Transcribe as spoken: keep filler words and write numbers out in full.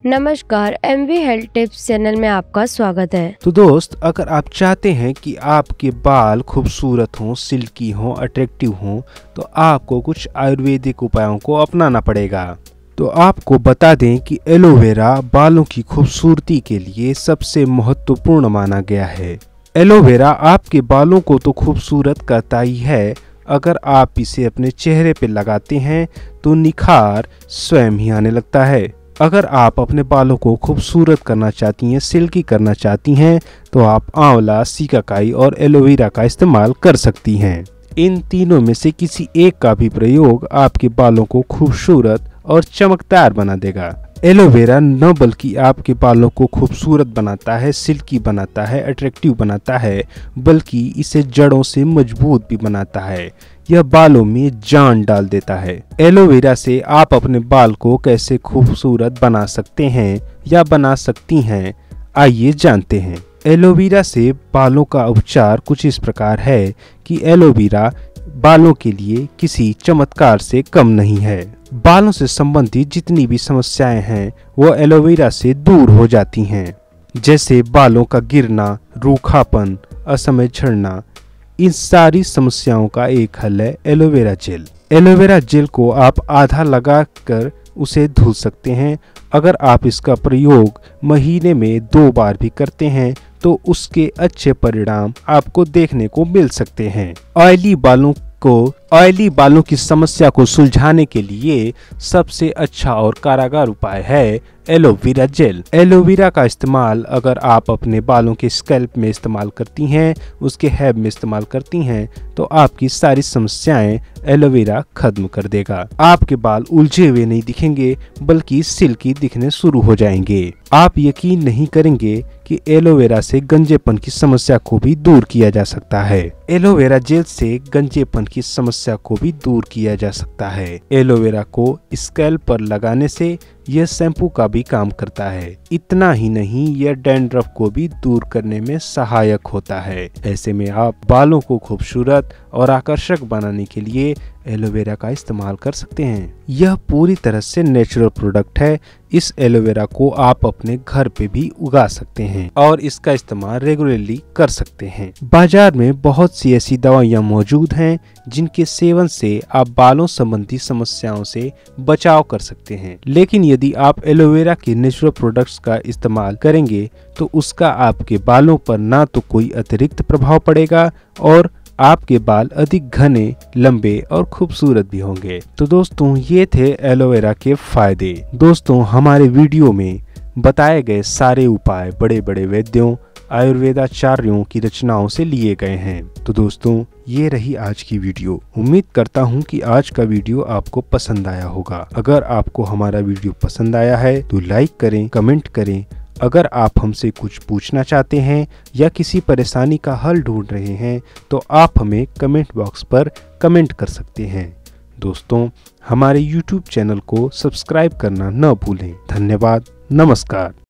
नमस्कार, MV health tips channel में आपका स्वागत है। तो दोस्त, अगर आप चाहते हैं कि आपके बाल खूबसूरत हों, सिल्की हों, अट्रैक्टिव हों, तो आपको कुछ आयुर्वेदिक उपायों को अपनाना पड़ेगा। तो आपको बता दें कि एलोवेरा बालों की खूबसूरती के लिए सबसे महत्वपूर्ण माना गया है। एलोवेरा आपके बालों को तो खूबसूरत करता ही है, अगर आप इसे अपने चेहरे पे लगाते हैं तो निखार स्वयं ही आने लगता है। अगर आप अपने बालों को खूबसूरत करना चाहती हैं, सिल्की करना चाहती हैं, तो आप आंवला, सिकाकाई और एलोवेरा का इस्तेमाल कर सकती हैं। इन तीनों में से किसी एक का भी प्रयोग आपके बालों को खूबसूरत और चमकदार बना देगा। एलोवेरा न बल्कि आपके बालों को खूबसूरत बनाता है, सिल्की बनाता है, अट्रैक्टिव बनाता है, बल्कि इसे जड़ों से मजबूत भी बनाता है। यह बालों में जान डाल देता है। एलोवेरा से आप अपने बाल को कैसे खूबसूरत बना सकते हैं या बना सकती हैं, आइए जानते हैं। एलोवेरा से बालों का उपचार कुछ इस प्रकार है कि एलोवेरा बालों के लिए किसी चमत्कार से कम नहीं है। बालों से संबंधित जितनी भी समस्याएं हैं वो एलोवेरा से दूर हो जाती हैं, जैसे बालों का गिरना, रूखापन, असमय झड़ना। इन सारी समस्याओं का एक हल है एलोवेरा जेल। एलोवेरा जेल को आप आधा लगाकर उसे धुल सकते हैं। अगर आप इसका प्रयोग महीने में दो बार भी करते हैं तो उसके अच्छे परिणाम आपको देखने को मिल सकते हैं। ऑयली बालों को ऑयली बालों की समस्या को सुलझाने के लिए सबसे अच्छा और कारगर उपाय है एलोवेरा जेल। एलोवेरा का इस्तेमाल अगर आप अपने बालों के स्कैल्प में इस्तेमाल करती हैं, उसके हेयर में इस्तेमाल करती हैं, तो आपकी सारी समस्याएं एलोवेरा खत्म कर देगा। आपके बाल उलझे हुए नहीं दिखेंगे, बल्कि सिल्की दिखने शुरू हो जाएंगे। आप यकीन नहीं करेंगे कि एलोवेरा से गंजेपन की समस्या को भी दूर किया जा सकता है। एलोवेरा जेल से गंजेपन की समस्या को भी दूर किया जा सकता है। एलोवेरा को स्कैल्प पर लगाने से यह शैम्पू का भी काम करता है। इतना ही नहीं, यह डैंड्रफ को भी दूर करने में सहायक होता है। ऐसे में आप बालों को खूबसूरत और आकर्षक बनाने के लिए एलोवेरा का इस्तेमाल कर सकते हैं। यह पूरी तरह से नेचुरल प्रोडक्ट है। इस एलोवेरा को आप अपने घर पे भी उगा सकते हैं और इसका इस्तेमाल रेगुलरली कर सकते हैं। बाजार में बहुत सी ऐसी दवाइयाँ मौजूद हैं जिनके सेवन से आप बालों संबंधी समस्याओं से बचाव कर सकते हैं, लेकिन यदि आप एलोवेरा के नेचुरल प्रोडक्ट्स का इस्तेमाल करेंगे तो उसका आपके बालों पर ना तो कोई अतिरिक्त प्रभाव पड़ेगा और आपके बाल अधिक घने, लंबे और खूबसूरत भी होंगे। तो दोस्तों, ये थे एलोवेरा के फायदे। दोस्तों, हमारे वीडियो में बताए गए सारे उपाय बड़े बड़े वैद्यों, आयुर्वेदाचार्यों की रचनाओं से लिए गए हैं। तो दोस्तों, ये रही आज की वीडियो। उम्मीद करता हूँ कि आज का वीडियो आपको पसंद आया होगा। अगर आपको हमारा वीडियो पसंद आया है तो लाइक करें, कमेंट करें। अगर आप हमसे कुछ पूछना चाहते हैं या किसी परेशानी का हल ढूंढ रहे हैं तो आप हमें कमेंट बॉक्स पर कमेंट कर सकते हैं। दोस्तों, हमारे यूट्यूब चैनल को सब्सक्राइब करना न भूलें। धन्यवाद। नमस्कार।